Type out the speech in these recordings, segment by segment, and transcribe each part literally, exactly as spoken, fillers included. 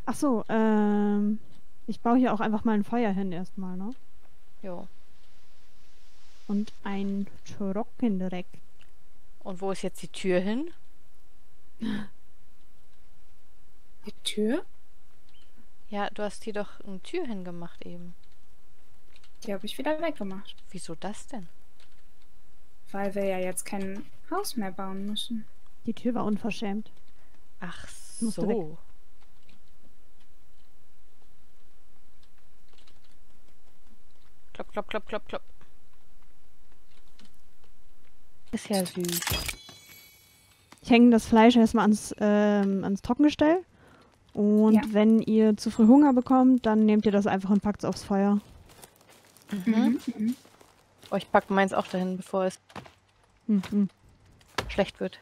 Ach so, ähm, ich baue hier auch einfach mal ein Feuer hin erstmal, ne? Jo. Und ein Trockenreck. Und wo ist jetzt die Tür hin? Die Tür? Ja, du hast hier doch eine Tür hingemacht eben. Die habe ich wieder weggemacht. Wieso das denn? Weil wir ja jetzt kein Haus mehr bauen müssen. Die Tür war unverschämt. Ach Musste weg. so. Klopp, klopp, klopp, klopp, klopp. Ist ja süß. Ich hänge das Fleisch erstmal ans, ähm, ans Trockengestell. Und Ja. wenn ihr zu früh Hunger bekommt, dann nehmt ihr das einfach und packt es aufs Feuer. Mhm. Mhm. Mhm. Oh, ich packe meins auch dahin, bevor es Mhm. schlecht wird.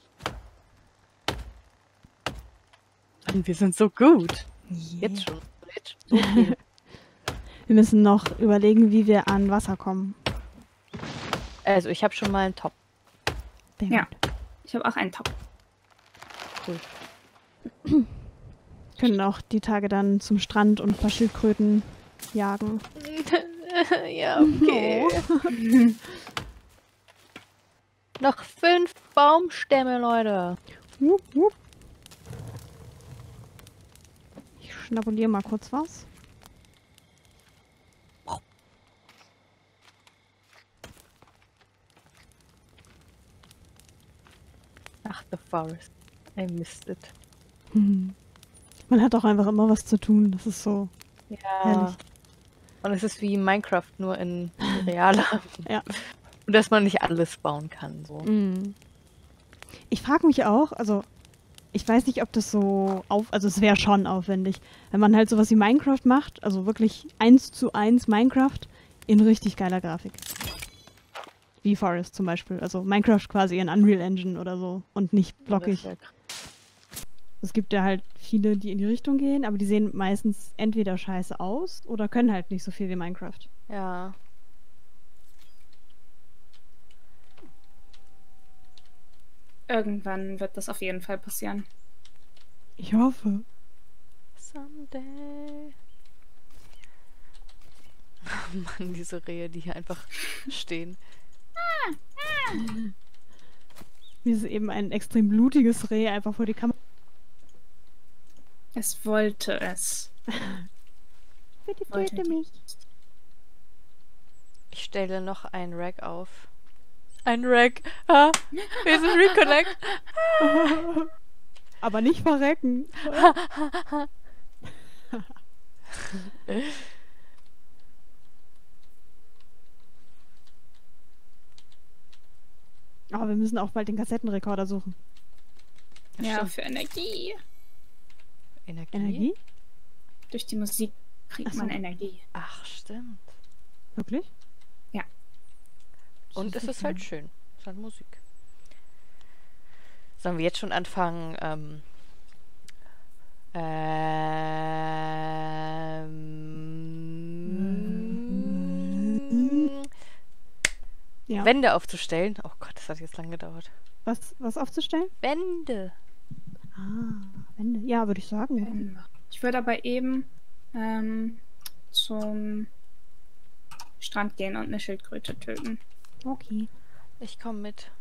Und wir sind so gut. Jetzt schon. Jetzt schon. So viel. Wir müssen noch überlegen, wie wir an Wasser kommen. Also, ich habe schon mal einen Top. Sehr Ja. gut. Ich habe auch einen Top. Cool. Können auch die Tage dann zum Strand und ein paar Schildkröten jagen. Ja, okay. Noch fünf Baumstämme, Leute. Wupp, wupp. Ich schnabuliere mal kurz was. Ach, the forest. I missed it. Hm. Man hat auch einfach immer was zu tun. Das ist so Ja. herrlich. Und es ist wie Minecraft, nur in realer. Ja. Und dass man nicht alles bauen kann. So. Mm. Ich frage mich auch, also ich weiß nicht, ob das so auf, also es wäre schon aufwendig, wenn man halt sowas wie Minecraft macht, also wirklich eins zu eins Minecraft in richtig geiler Grafik. Wie Forest zum Beispiel. Also Minecraft quasi in Unreal Engine oder so und nicht blockig. Das wär krass. Es gibt ja halt viele, die in die Richtung gehen, aber die sehen meistens entweder scheiße aus oder können halt nicht so viel wie Minecraft. Ja. Irgendwann wird das auf jeden Fall passieren. Ich hoffe. Someday. Oh Mann, diese Rehe, die hier einfach stehen. Mir ist eben ein extrem blutiges Reh einfach vor die Kamera. Es wollte es. Bitte Wollte töte mich. Ich stelle noch ein Rack auf. Ein Rack. Ah, wir sind Reconnect. Aber nicht verrecken. Aber wir müssen auch bald den Kassettenrekorder suchen. Ja, Stimmt. für Energie. Energie? Energie? Durch die Musik kriegt Ach so. man Energie. Ach, stimmt. Wirklich? Ja. Und es ist halt schön. Es ist halt Musik. Sollen wir jetzt schon anfangen? Ähm, ähm, Ja. Wände aufzustellen. Oh Gott, das hat jetzt lange gedauert. Was, was aufzustellen? Wände. Ah, Wände. Ja, würde ich sagen. Ich würde aber eben ähm, zum Strand gehen und eine Schildkröte töten. Okay. Ich komme mit.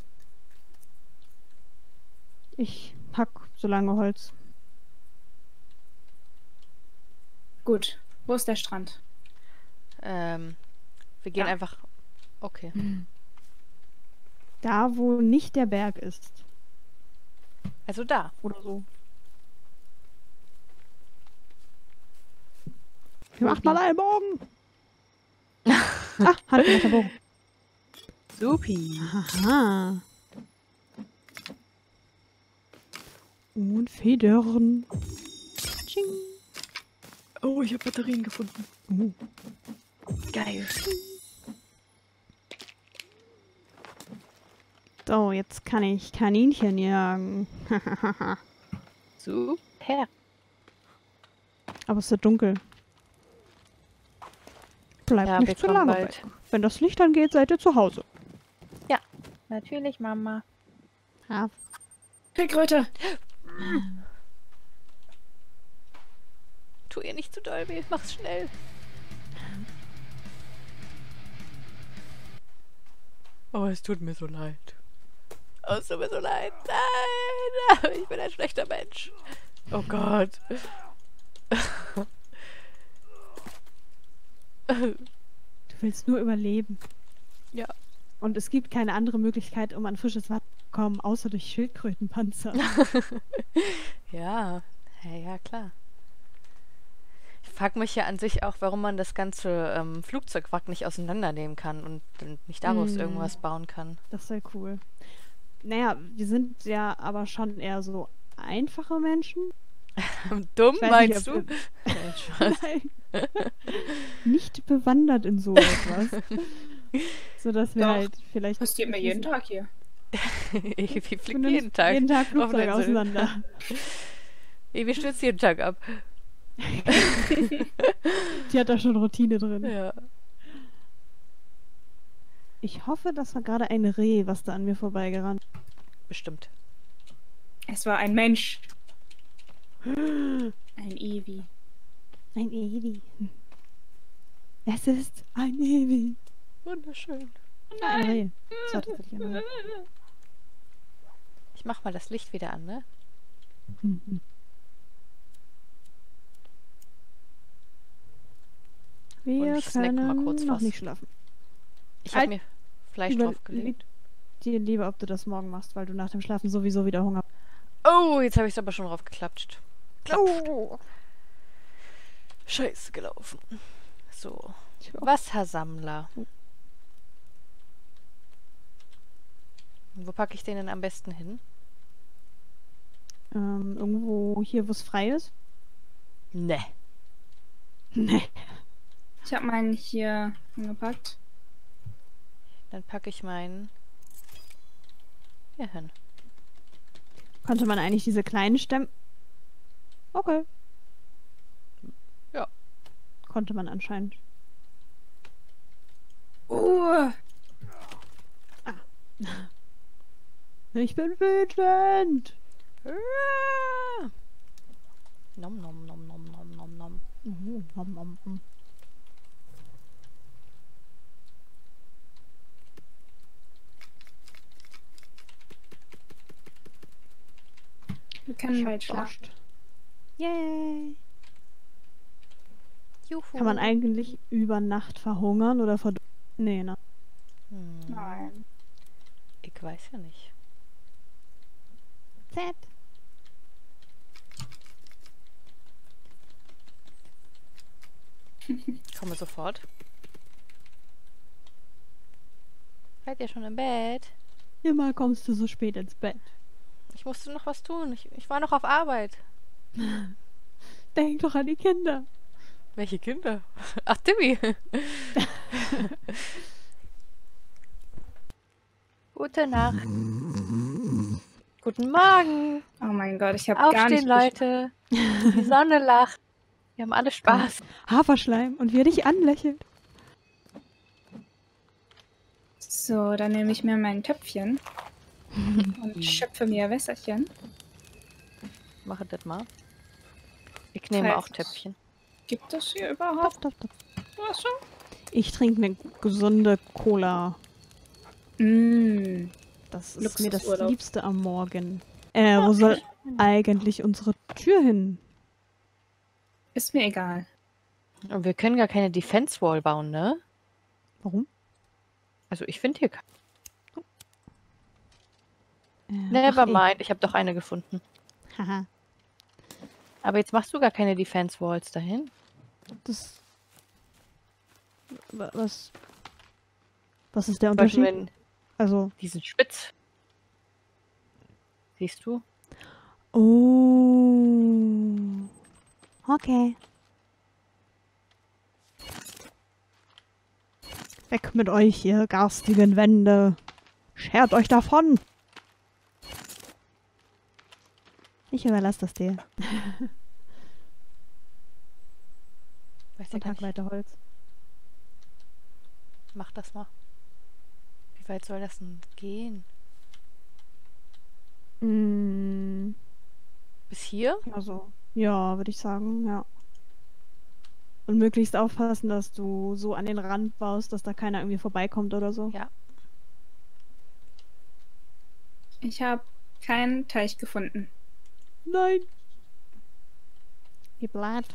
Ich hack so lange Holz. Gut. Wo ist der Strand? Ähm, wir gehen Ja. einfach. Okay. Da, wo nicht der Berg ist. Also da. Oder so. Wir machen mal einen Bogen. Ah, handgemachter Bogen. Supi. Aha. Und Federn. Tsching. Oh, ich habe Batterien gefunden. Oh. Geil. So, jetzt kann ich Kaninchen jagen. Super. Aber es wird dunkel. Bleibt Ja, wir nicht zu kommen lange bald. weg. Wenn das Licht angeht, seid ihr zu Hause. Natürlich, Mama. Ja. Schildkröte! Tu ihr nicht zu doll weh. Mach's schnell. Oh, es tut mir so leid. Oh, es tut mir so leid. Nein! Ich bin ein schlechter Mensch. Oh Gott. Du willst nur überleben. Ja. Und es gibt keine andere Möglichkeit, um an frisches Wasser zu kommen, außer durch Schildkrötenpanzer. Ja, ja, ja, klar. Ich frage mich ja an sich auch, warum man das ganze ähm, Flugzeugwrack nicht auseinandernehmen kann und dann nicht daraus Mm. irgendwas bauen kann. Das wäre cool. Naja, wir sind ja aber schon eher so einfache Menschen. Dumm, Ich weiß meinst nicht, du? ob- Nein, Spaß. Nein. Nicht bewandert in so etwas. Sodass wir Doch. halt vielleicht. Passiert mir jeden Tag hier. Ich Du fliege nimmst jeden Tag. jeden Tag auf Flugzeug der Insel. auseinander. Evi stürzt jeden Tag ab. Die hat da schon Routine drin. Ja. Ich hoffe, das war gerade ein Reh, was da an mir vorbeigerannt Bestimmt. Es war ein Mensch. Ein Evi. Ein Ewi. Es ist ein Ewi. Wunderschön. Ein Reh. Das war tatsächlich ein Reh. Ich mach mal das Licht wieder an, ne? Mhm. Wir ich snack können mal kurz noch was. nicht schlafen. Ich habe Halt. mir Fleisch Über- draufgelegt. Dir lieber, ob du das morgen machst, weil du nach dem Schlafen sowieso wieder Hunger Oh, jetzt habe ich es aber schon draufgeklatscht. Oh. Scheiße gelaufen. So. Tja. Wassersammler. Wo packe ich den denn am besten hin? Ähm, irgendwo hier, wo es frei ist? Ne. Nee. Ich habe meinen hier hingepackt. Dann packe ich meinen hier hin. Konnte man eigentlich diese kleinen Stämme... Okay. Ja. Konnte man anscheinend. Oh, Ich bin wütend. Ah. Nom nom nom nom nom nom nom. Mhm, nom, nom, nom. wir können Ich hab bald schlafen. Durst. Yay. Juhu. Kann man eigentlich über Nacht verhungern oder verdursten? Nee, ne? Hm. Nein. Ich weiß ja nicht. Z. Komme sofort. Seid ihr schon im Bett? Immer kommst du so spät ins Bett. Ich musste noch was tun. Ich, ich war noch auf Arbeit. Denk doch an die Kinder. Welche Kinder? Ach, Timmy. Gute Nacht. Guten Morgen. Oh mein Gott, ich habe gar Aufstehen, nicht Leute. Die Sonne lacht. Wir haben alle Spaß. Haferschleim und wie er dich anlächelt. So, dann nehme ich mir mein Töpfchen und schöpfe mir Wässerchen. Mache das mal. Ich nehme Falls- auch Töpfchen. Gibt es hier überhaupt Top, top, top. Wasser? Ich trinke eine gesunde Cola. Mm. Das ist mir das Luxusurlaub. Liebste am Morgen. Äh, wo soll eigentlich unsere Tür hin? Ist mir egal. Und wir können gar keine Defense Wall bauen, ne? Warum? Also ich finde hier keine. Äh, Never ach, ey. mind. Ich habe doch eine gefunden. Haha. Aber jetzt machst du gar keine Defense Walls dahin. Das. Wa- Was. Was ist der Zum Beispiel, Unterschied? wenn Also. die sind spitz. Siehst du? Oh. Okay. Weg mit euch, ihr garstigen Wände. Schert euch davon. Ich überlasse das dir. Weiß ja Und gar Tag nicht. weiter Holz. Mach das mal. Wie weit soll das denn gehen? Mm, Bis hier? also, ja, würde ich sagen, ja. Und möglichst aufpassen, dass du so an den Rand baust, dass da keiner irgendwie vorbeikommt oder so. Ja. Ich habe keinen Teich gefunden. Nein. Ihr bleibt.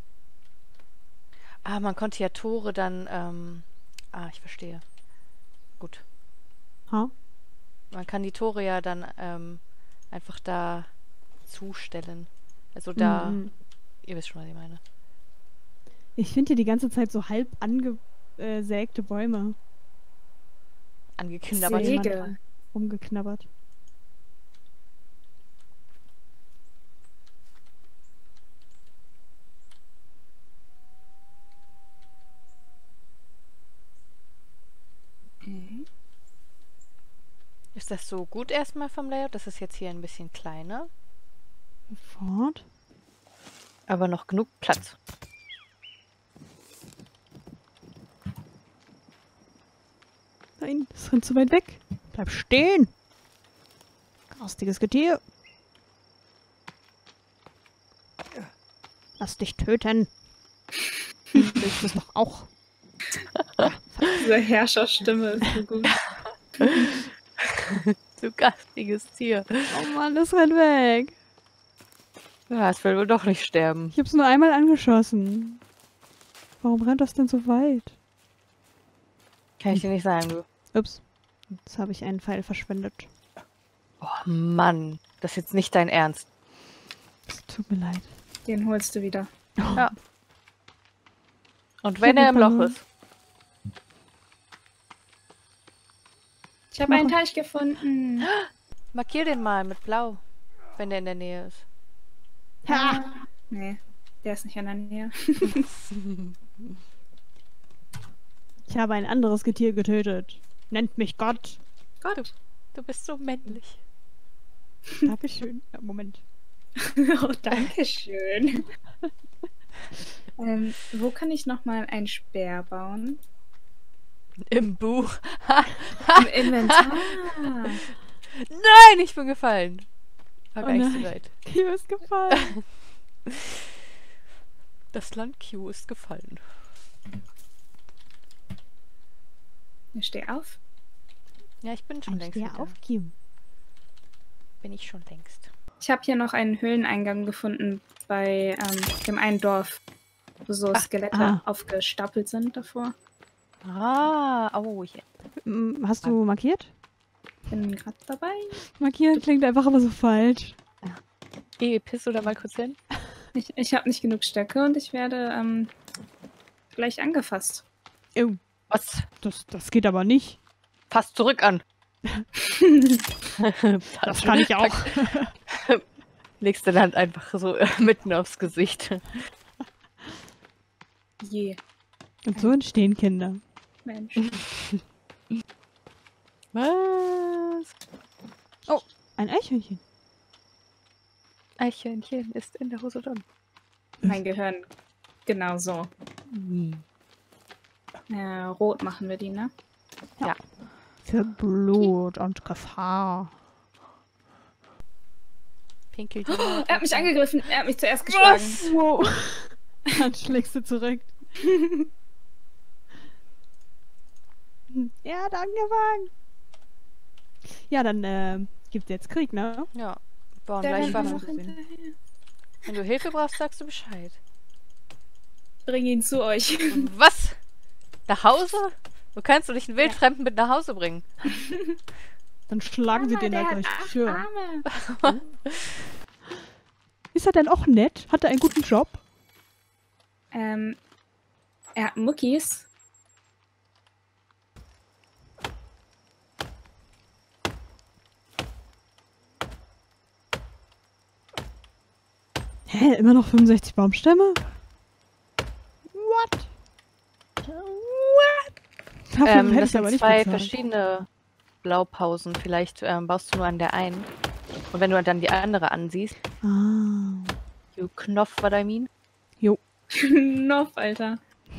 Ah, man konnte ja Tore dann, ähm, ah, ich verstehe. Gut. Ha? Man kann die Tore ja dann ähm, einfach da zustellen. Also da, Mhm. ihr wisst schon, was ich meine. Ich finde hier die ganze Zeit so halb angesägte Bäume Angekindert. Säge. rumgeknabbert. Mhm. Ist das so gut erstmal vom Layout? Das ist jetzt hier ein bisschen kleiner, Fort. aber noch genug Platz. Nein, das rennt zu weit weg. Bleib stehen. Garstiges Getier. Lass dich töten. Willst du es doch auch? Diese Herrscherstimme ist so gut. Du garstiges Tier. Oh Mann, das rennt weg. Ja, es will wohl doch nicht sterben. Ich hab's nur einmal angeschossen. Warum rennt das denn so weit? Kann ich dir nicht sagen, du. Ups. Jetzt habe ich einen Pfeil verschwendet. Oh Mann, das ist jetzt nicht dein Ernst. Es tut mir leid. Den holst du wieder. Ja. Und Ich wenn hab er im ihn Loch verloren. ist. Ich habe einen Teich gefunden. Markier den mal mit Blau, wenn der in der Nähe ist. Ha! Nee, der ist nicht in der Nähe. Ich habe ein anderes Getier getötet. Nennt mich Gott. Gott. Du bist so männlich. Dankeschön. Ja, Moment. Oh, danke schön. ähm, wo kann ich nochmal einen Speer bauen? Im Buch. Im Inventar. Nein, ich bin gefallen. War Oh gar nicht so nein. weit. Ihm ist gefallen. Das Land Q ist gefallen. Ich stehe auf. Ja, ich bin schon Ein längst Steher wieder. auf Kim. Bin ich schon längst. Ich habe hier noch einen Höhleneingang gefunden bei ähm, dem einen Dorf, wo so Skelette ah. aufgestapelt sind davor. Ah, oh, hier. M, Hast du markiert? Bin gerade dabei. Markieren klingt einfach aber so falsch. Geh, piss da mal kurz hin. Ich, ich habe nicht genug Stöcke und ich werde ähm, gleich angefasst. Oh, Was? das, das geht aber nicht. Pass zurück an. Das kann ich auch. Legst deine Hand einfach so äh, mitten aufs Gesicht. Je, Und so entstehen Kinder. Mensch. Was? Oh, ein Eichhörnchen. Eichhörnchen ist in der Hose drin. Mein Gehirn. Genau so. Äh, rot machen wir die, ne? Für Blut und Gefahr. Pinkelt. Er hat mich angegriffen. Er hat mich zuerst geschlagen. Wow. Dann schlägst du zurück. Ja, hat angefangen. Ja, dann äh, gibt's jetzt Krieg, ne? Ja, bauen Der gleich rennt Waffen. noch hinterher. Wenn du Hilfe brauchst, sagst du Bescheid. Bring ihn zu euch. Was? Nach Hause? Du kannst doch nicht einen Wildfremden mit nach Hause bringen. Dann schlagen sie Mama, den der halt hat durch die acht Tür. Arme. Ist er denn auch nett? Hat er einen guten Job? Ähm, er hat Muckis. Hä, immer noch fünfundsechzig Baumstämme? What? What? Dafür Ähm, hätte das ich aber sind nicht zwei bezahlt. verschiedene Blaupausen. Vielleicht ähm, baust du nur an der einen. Und wenn du dann die andere ansiehst, Ah. you Knopf, what I mean? Jo. Knopf, Alter.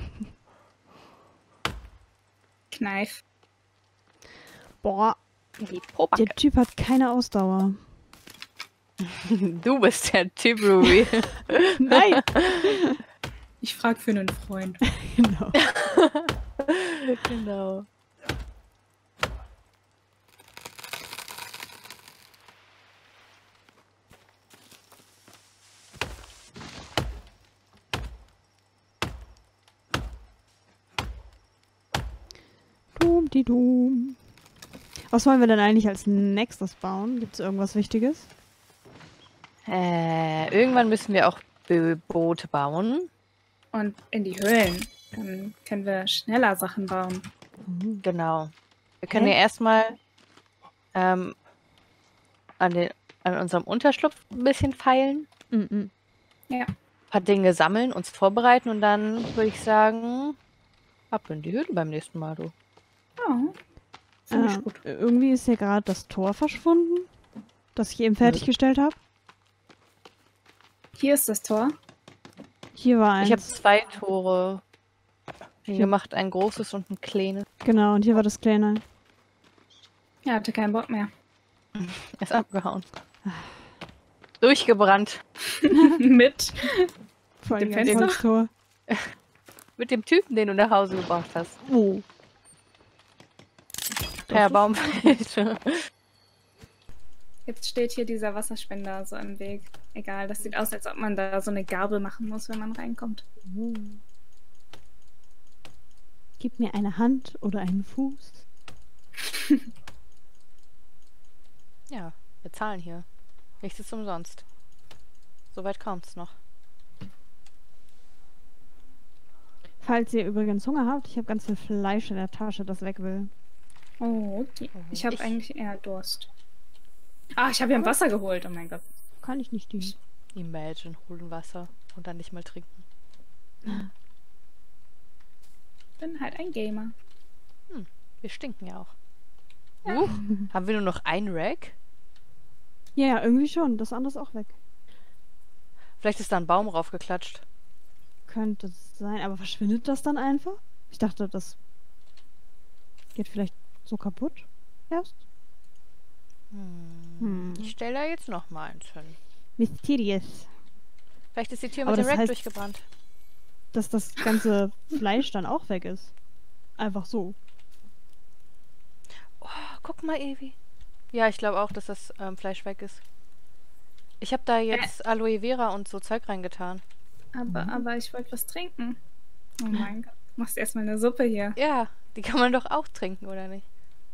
Kneif. Boah, Die Pobacke. der Typ hat keine Ausdauer. Du bist der Typ, Ruby. Nein! Ich frage für einen Freund. Genau. Genau. Dum, die dum. Was wollen wir denn eigentlich als nächstes bauen? Gibt es irgendwas Wichtiges? Äh, irgendwann müssen wir auch Bo- Boote bauen. Und in die Höhlen. Dann können wir schneller Sachen bauen. Mhm. Genau. Wir können Hä? ja erstmal ähm, an, den, an unserem Unterschlupf ein bisschen feilen, Mhm. Ja. ein paar Dinge sammeln, uns vorbereiten und dann würde ich sagen, ab in die Höhle beim nächsten Mal, du. Oh, finde Ah, ich gut. irgendwie ist hier gerade das Tor verschwunden, das ich eben fertiggestellt habe. Hier ist das Tor. Hier war eins. Ich habe zwei Tore hier Ja. gemacht, ein großes und ein kleines. Genau, und hier war das kleine. Er hatte keinen Bock mehr. Er ist abgehauen. Durchgebrannt. Mit. Vor allem Dem ganz Fenster? tolles Tor. Mit dem Typen, den du nach Hause gebracht hast. Oh. Per Baumfeld. Jetzt steht hier dieser Wasserspender so im Weg. Egal, das sieht aus, als ob man da so eine Gabel machen muss, wenn man reinkommt. Gib mir eine Hand oder einen Fuß. Ja, wir zahlen hier. Nichts ist umsonst. Soweit kommt's noch. Falls ihr übrigens Hunger habt, ich habe ganz viel Fleisch in der Tasche, das weg will. Oh, okay. Ich habe Ich- eigentlich eher Durst. Ah, ich habe ja Wasser geholt. Oh mein Gott. Kann ich nicht dienen. Imagine, holen Wasser und dann nicht mal trinken. Ich bin halt ein Gamer. Wir stinken ja auch. Uh, haben wir nur noch ein Rack? Ja, ja, irgendwie schon. Das andere ist auch weg. Vielleicht ist da ein Baum raufgeklatscht. Könnte es sein, aber verschwindet das dann einfach? Ich dachte, das geht vielleicht so kaputt erst. Hm. Hm. Ich stelle da jetzt noch mal eins hin. Mysterious. Vielleicht ist die Tür Aber mit dem das Rack heißt- durchgebrannt. Dass das ganze Fleisch dann auch weg ist. Einfach so. Oh, guck mal, Evi. Ja, ich glaube auch, dass das ähm, Fleisch weg ist. Ich habe da jetzt Aloe Vera und so Zeug reingetan. Aber, Mhm. aber ich wollte was trinken. Oh mein Gott. Machst erstmal eine Suppe hier. Ja, die kann man doch auch trinken, oder nicht?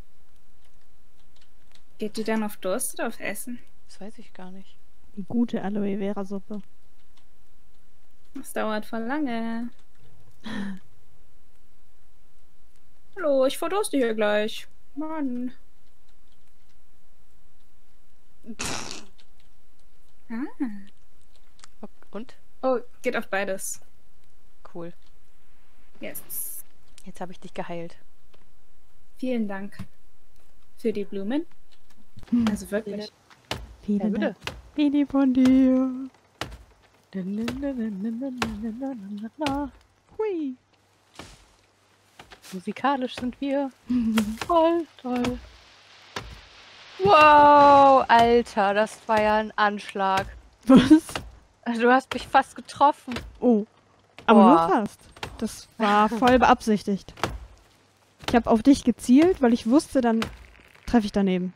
Geht die dann auf Durst oder auf Essen? Das weiß ich gar nicht. Die gute Aloe Vera Suppe. Das dauert voll lange. Hallo, ich verdurste hier gleich. Mann. Ah. Ok- Und? Oh, geht auf beides. Cool. Yes. Jetzt habe ich dich geheilt. Vielen Dank für die Blumen. Hm. Also wirklich. Ja, Vielen bitte. Dank. Baby von dir. Hui. Musikalisch sind wir. Toll, toll. Wow, Alter, das war ja ein Anschlag. Was? Also, du hast mich fast getroffen. Oh. Aber nur Boah. fast. Das war voll beabsichtigt. Ich habe auf dich gezielt, weil ich wusste, dann treffe ich daneben.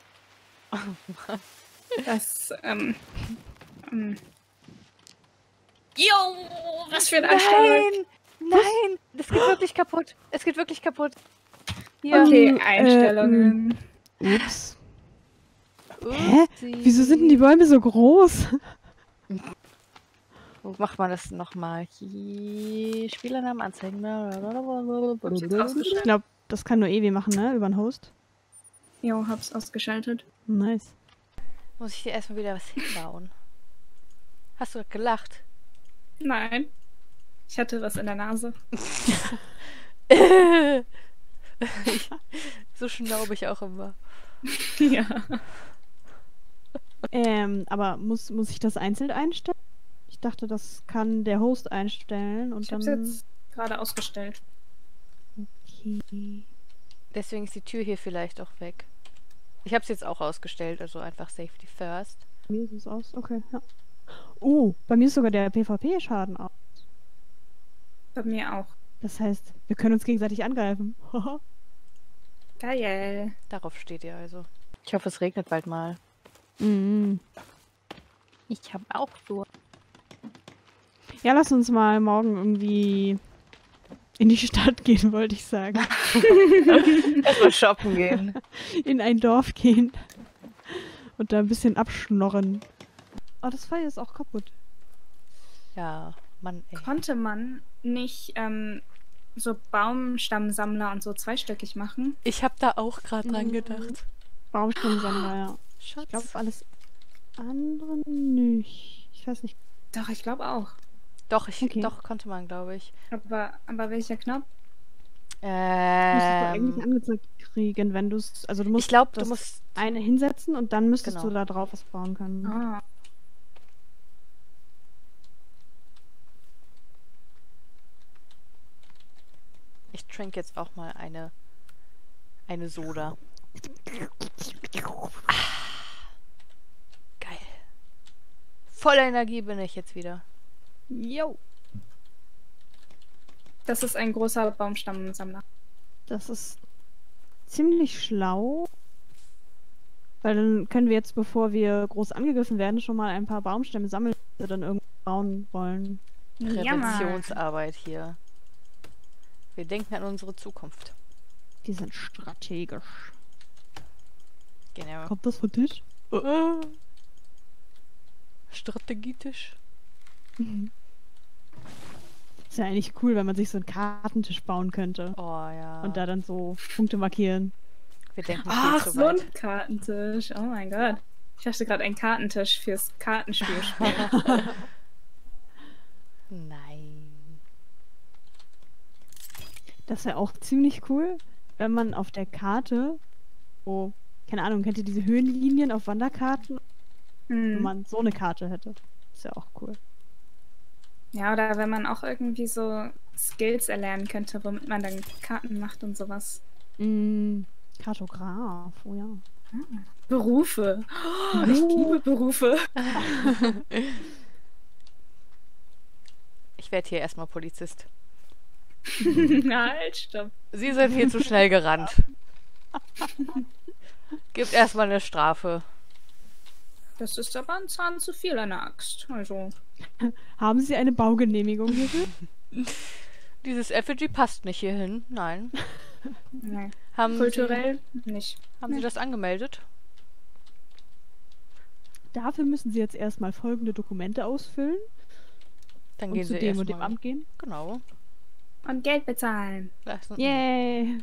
Das, ähm. ähm. Jo, was für ein Anschlag. Nein, nein, das geht wirklich kaputt. Es geht wirklich kaputt. Hier. Okay, Ähm, Einstellungen. Ups. Hä? Upsi. Wieso sind denn die Bäume so groß? Wo macht man das nochmal? Hier, Spielernamen anzeigen. Ich glaube, das kann nur Evi machen, ne? Über den Host. Jo, hab's ausgeschaltet. Nice. Muss ich dir erstmal wieder was hinbauen? Hast du gelacht? Nein. Ich hatte was in der Nase. So schnaube ich auch immer. Ja. Ähm, aber muss, muss ich das einzeln einstellen? Ich dachte, das kann der Host einstellen und Ich hab's dann. jetzt gerade ausgestellt. Okay. Deswegen ist die Tür hier vielleicht auch weg. Ich habe es jetzt auch ausgestellt, also einfach Safety First. Bei mir ist es aus. Okay, ja. Oh, bei mir ist sogar der PvP-Schaden aus. Bei mir auch. Das heißt, wir können uns gegenseitig angreifen. Geil. Darauf steht ihr also. Ich hoffe, es regnet bald mal. Mhm. Ich habe auch so. Ja, lass uns mal morgen irgendwie in die Stadt gehen, wollte ich sagen. Erstmal shoppen gehen. In ein Dorf gehen. Und da ein bisschen abschnorren. Oh, das Feuer ist auch kaputt. Ja, Mann, ey. Konnte man nicht ähm, so Baumstammsammler und so zweistöckig machen? Ich habe da auch gerade dran Mhm. gedacht. Baumstammsammler, ja. Schatz. Ich glaube, alles andere nicht. Ich weiß nicht. Doch, ich glaube auch. Doch, ich, Okay. doch, konnte man, glaube ich. Aber, aber welcher Knopf? Müsstest du eigentlich Ähm, angezeigt kriegen, wenn du es. Also du musst ich glaube, du das musst... eine hinsetzen und dann müsstest Genau. du da drauf was bauen können. Ah. Ich trinke jetzt auch mal eine, eine Soda. Ah, geil. Voller Energie bin ich jetzt wieder. Jo. Das ist ein großer Baumstammsammler. Das ist ziemlich schlau. Weil dann können wir jetzt, bevor wir groß angegriffen werden, schon mal ein paar Baumstämme sammeln, die wir dann irgendwo bauen wollen. Ja, Mann. Präventionsarbeit hier. Wir denken an unsere Zukunft. Die sind strategisch. Genau. Kommt das von Tisch? Äh, Strategietisch. Ist ja eigentlich cool, wenn man sich so einen Kartentisch bauen könnte. Oh ja. Und da dann so Punkte markieren. Wir denken viel Ach, zu so weit. ein Kartentisch. Oh mein Gott. Ich dachte gerade ein Kartentisch fürs Kartenspiel spielen. Nein. Das wäre auch ziemlich cool, wenn man auf der Karte, oh, keine Ahnung, kennt ihr diese Höhenlinien auf Wanderkarten? Wenn Hm. man so eine Karte hätte. Das wäre auch cool. Ja, oder wenn man auch irgendwie so Skills erlernen könnte, womit man dann Karten macht und sowas. Mm, Kartograf, oh ja. Berufe. Oh, ich liebe Berufe. Ich werde hier erstmal Polizist. Halt, stopp. Sie sind viel zu schnell gerannt. Gibt erstmal eine Strafe. Das ist aber ein Zahn zu viel, eine Axt. Also, Haben Sie eine Baugenehmigung hierfür? Dieses Effigy passt nicht hierhin. Nein. nee. Haben Kulturell nicht. Sie, haben Sie das angemeldet? Dafür müssen Sie jetzt erstmal folgende Dokumente ausfüllen Dann und gehen zu Sie dem und dem erstmal. Amt gehen. Genau. Und Geld bezahlen. Das sind- Yay!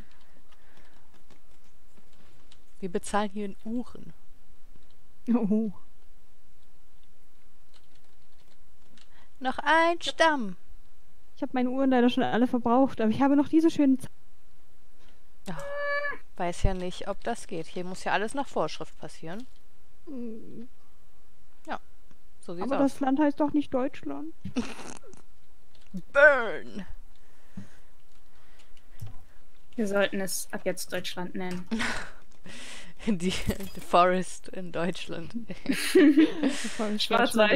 Wir bezahlen hier in Uhren. Oh. Noch ein Stamm. Ich habe meine Uhren leider schon alle verbraucht, aber ich habe noch diese schönen Z Weiß ja nicht, ob das geht. Hier muss ja alles nach Vorschrift passieren. So sieht's Aber aus. das Land heißt doch nicht Deutschland. Burn! Wir sollten es ab jetzt Deutschland nennen. Die, die Forest in Deutschland. Schwarzwald.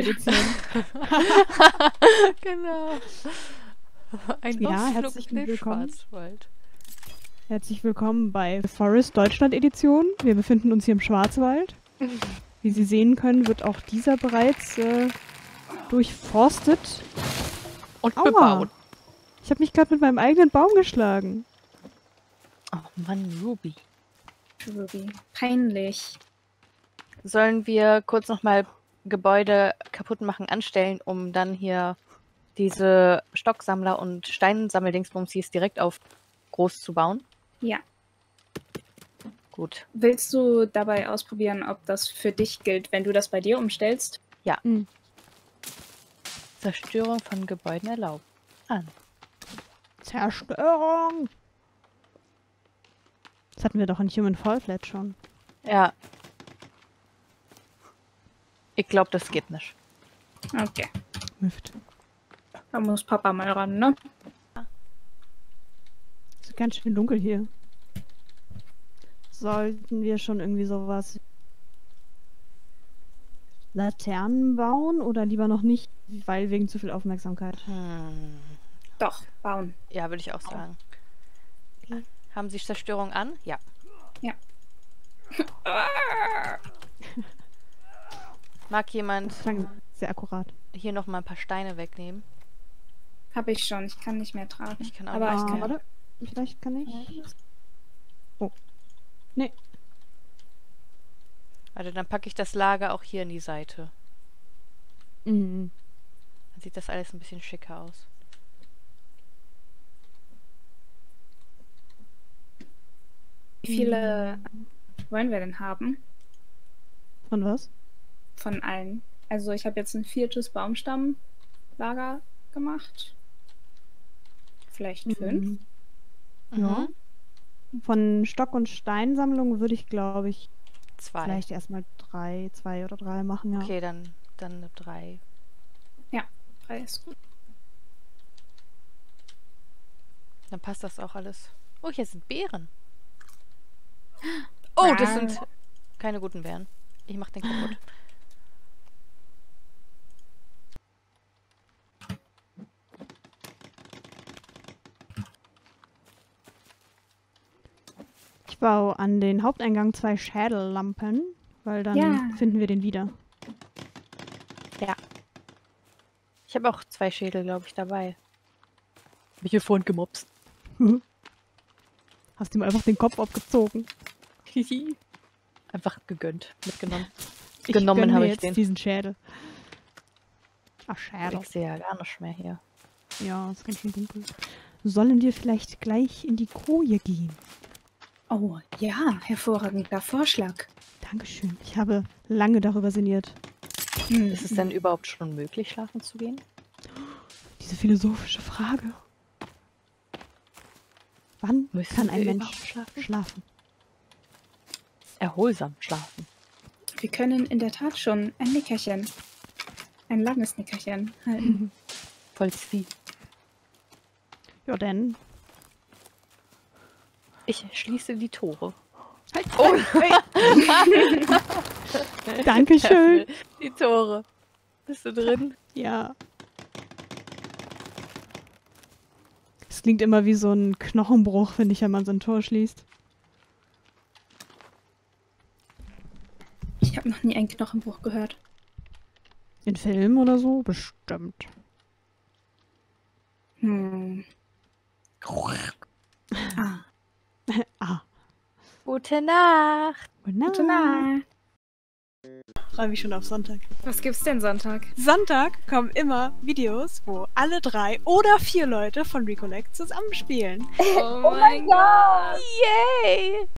Genau. Ein Ja, Ausflug herzlich in den willkommen. Schwarzwald. Herzlich willkommen bei Forest Deutschland Edition. Wir befinden uns hier im Schwarzwald. Wie Sie sehen können, wird auch dieser bereits äh, durchforstet. Und Aua. bebaut. Ich habe mich gerade mit meinem eigenen Baum geschlagen. Oh Mann, Ruby. Ruby. Peinlich. Sollen wir kurz nochmal Gebäude kaputt machen, anstellen, um dann hier diese Stocksammler und Steinsammeldingsbumsies direkt auf groß zu bauen? Ja. Gut. Willst du dabei ausprobieren, ob das für dich gilt, wenn du das bei dir umstellst? Hm. Zerstörung von Gebäuden erlaubt. An. Zerstörung! Das hatten wir doch in Human Fall Flat schon. Ja. Ich glaube, das geht nicht. Okay. Müft. Da muss Papa mal ran, ne? Ist ganz schön dunkel hier. Sollten wir schon irgendwie sowas Laternen bauen oder lieber noch nicht, weil wegen zu viel Aufmerksamkeit? Hm. Doch, bauen. Ja, würde ich auch sagen. Haben Sie Zerstörung an? Ja. Ja. Mag jemand Das klang sehr akkurat. hier noch mal ein paar Steine wegnehmen? Habe ich schon. Ich kann nicht mehr tragen. Ich kann auch Aber nicht ich Ah, kann. warte. Vielleicht kann ich. Oh. Nee. Warte, dann packe ich das Lager auch hier in die Seite. Mhm. Dann sieht das alles ein bisschen schicker aus. Wie viele wollen wir denn haben? Von was? Von allen. Also ich habe jetzt ein viertes Baumstammlager gemacht. Vielleicht fünf. Mhm. Ja. Von Stock- und Steinsammlung würde ich, glaube ich, Zwei. vielleicht erstmal drei, zwei oder drei machen, ja. Okay, dann, dann eine drei. Drei ist gut. Dann passt das auch alles. Oh, hier sind Beeren. Oh, das Wow. sind keine guten Beeren. Ich mach den kaputt. Ich baue an den Haupteingang zwei Schädellampen, weil dann Ja. finden wir den wieder. Ich habe auch zwei Schädel, glaube ich, dabei. Hab ich hier vorhin gemobst. Hast ihm einfach den Kopf abgezogen. Einfach gegönnt, mitgenommen. Ich Genommen gönn mir habe ich jetzt den. diesen Schädel. Ach, Schädel. Ich sehe ja gar nicht mehr hier. Ja, ist ganz schön dunkel. Sollen wir vielleicht gleich in die Koje gehen? Oh, ja, hervorragender Vorschlag. Dankeschön. Ich habe lange darüber sinniert. Hm. Ist es denn überhaupt schon möglich, schlafen zu gehen? Diese philosophische Frage. Wann Müssen kann ein wir Mensch überhaupt schlafen? schlafen? Erholsam schlafen. Wir können in der Tat schon ein Nickerchen, ein langes Nickerchen halten. Vollzieh. Ja, denn. Ich schließe die Tore. Halt, Oh, Dankeschön. die Tore. Bist du drin? Ja. Es klingt immer wie so ein Knochenbruch, finde ich, wenn man so ein Tor schließt. Ich habe noch nie einen Knochenbruch gehört. In Filmen oder so? Bestimmt. Hm. Ah, Ah. Gute Nacht. Gute Nacht. gute Nacht. Ich freue mich schon auf Sonntag. Was gibt's denn Sonntag? Sonntag kommen immer Videos, wo alle drei oder vier Leute von Recollect zusammenspielen. Oh mein Gott! Yay!